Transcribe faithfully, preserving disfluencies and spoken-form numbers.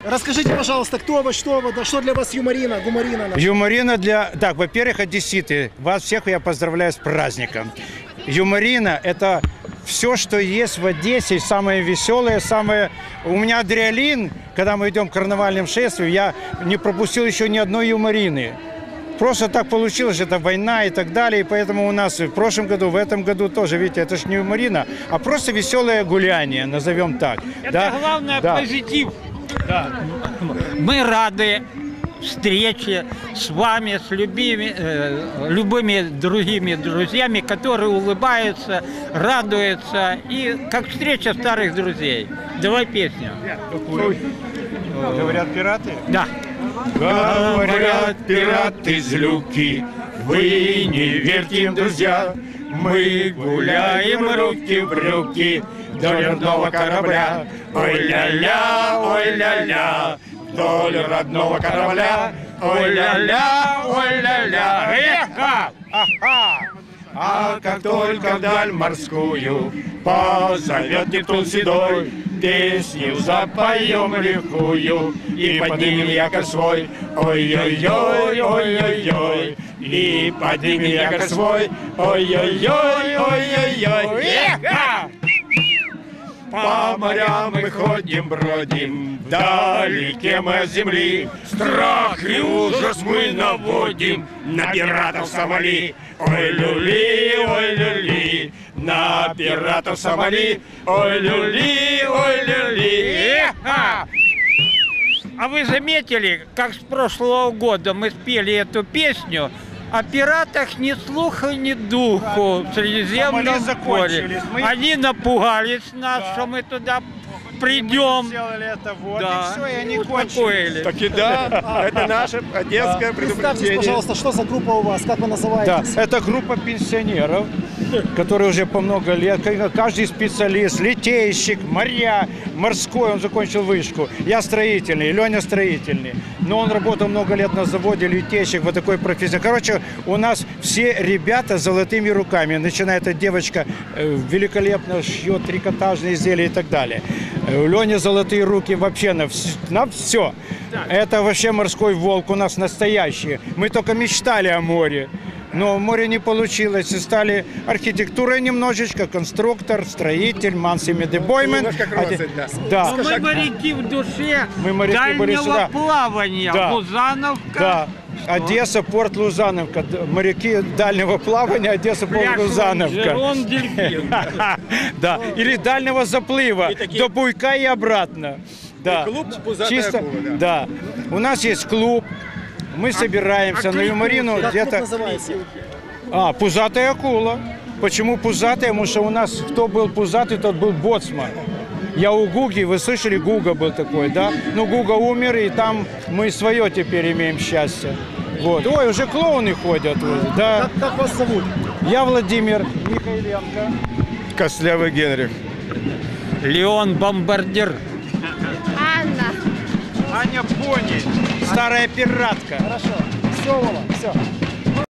Расскажите, пожалуйста, кто вы, что вы, да что для вас юморина, гуморина? Юморина для... Так, во-первых, одесситы. Вас всех я поздравляю с праздником. Юморина – это все, что есть в Одессе, самое веселое, самое... У меня адреналин, когда мы идем к карнавальным шествиям, я не пропустил еще ни одной юморины. Просто так получилось, это война и так далее, и поэтому у нас в прошлом году, в этом году тоже, видите, это же не юморина, а просто веселое гуляние, назовем так. Это да? главное да. позитив. Да. Мы рады встрече с вами, с любыми, э, любыми другими друзьями, которые улыбаются, радуются, и как встреча старых друзей. Давай песню. Говорят пираты? Да. Говорят пираты-злюки, вы не верьте им, друзья. Мы гуляем руки в брюки вдоль родного корабля. Ой-ля-ля, ой-ля-ля, вдоль родного корабля. Ой-ля-ля, ой-ля-ля, эхо! Ага! А как только вдаль морскую позовет Нептун седой, песню запоем лихую и поднимем якорь свой. Ой-ой-ой, ой-ой-ой, и поднимем якорь свой. Ой-ой-ой, ой-ой-ой, эхо! По морям мы ходим, бродим, вдалеке мы от земли. Страх и ужас мы наводим на пиратов Сомали. Ой, люли, ой, люли, на пиратов Сомали. Ой, люли, ой, люли, эхо! А вы заметили, как с прошлого года мы спели эту песню, о пиратах ни слуха, ни духу в Средиземном море. Мы... Они напугались нас, да. что мы туда придем. Мы сделали это вот, да. и все, и они кончились. Так и да, это наше одесское Представьтесь, предупреждение. пожалуйста, что за группа у вас, как вы называетесь? Да, это группа пенсионеров, которые уже по много лет, каждый специалист, литейщик, моря, морской, он закончил вышку. Я строительный, Леня строительный. Но он работал много лет на заводе, литейщик, вот такой профессия. Короче, у нас все ребята с золотыми руками. Начиная эта девочка великолепно шьет трикотажные изделия и так далее. У Лени золотые руки вообще на, вс на все. Это вообще морской волк у нас настоящий. Мы только мечтали о море. Но море не получилось. И стали архитектурой немножечко, конструктор, строитель, Манси Медебоймен. Немножко кросит, да. Да. Но мы моряки в душе Мы моряки были дальнего сюда. плавания. Да. Лузановка. Да. Одесса, порт Лузановка. Моряки дальнего плавания, Одесса, порт Лузановка. Жерон, дельфин. Да. Или дальнего заплыва до Буйка и обратно. Да. Клуб «Пузатая Чисто, акула», да. да. У нас есть клуб. Мы собираемся а на юморину Как клуб где-то. называется? А, пузатая акула. Почему пузатая? Потому что у нас кто был пузатый, тот был боцман. Я у Гуги, вы слышали, Гуга был такой, да? Ну, Гуга умер, и там мы свое теперь имеем счастье. Вот. Ой, уже клоуны ходят, да. Как, как вас зовут? Я Владимир Михайленко. Костлявый Генрих. Леон Бомбардир. Анна. Аня Пони. Старая пиратка. Хорошо. Все, Вова, все.